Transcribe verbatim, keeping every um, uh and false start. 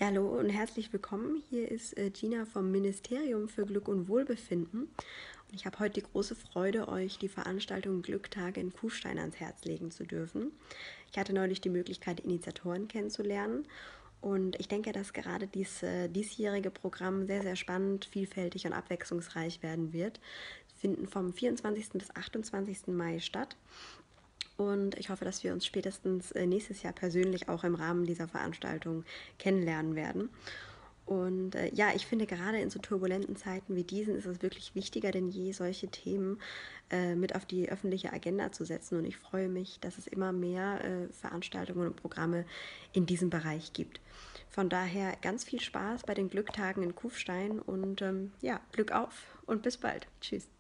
Ja, hallo und herzlich willkommen. Hier ist äh, Gina vom Ministerium für Glück und Wohlbefinden. Und ich habe heute die große Freude, euch die Veranstaltung Glücktage in Kufstein ans Herz legen zu dürfen. Ich hatte neulich die Möglichkeit, Initiatoren kennenzulernen. Und ich denke, dass gerade dies äh, diesjährige Programm sehr, sehr spannend, vielfältig und abwechslungsreich werden wird. Sie finden vom vierundzwanzigsten bis achtundzwanzigsten Mai statt. Und ich hoffe, dass wir uns spätestens äh, nächstes Jahr persönlich auch im Rahmen dieser Veranstaltung kennenlernen werden. Und äh, ja, ich finde, gerade in so turbulenten Zeiten wie diesen ist es wirklich wichtiger denn je, solche Themen äh, mit auf die öffentliche Agenda zu setzen. Und ich freue mich, dass es immer mehr äh, Veranstaltungen und Programme in diesem Bereich gibt. Von daher ganz viel Spaß bei den Glücktagen in Kufstein und ähm, ja, Glück auf und bis bald. Tschüss.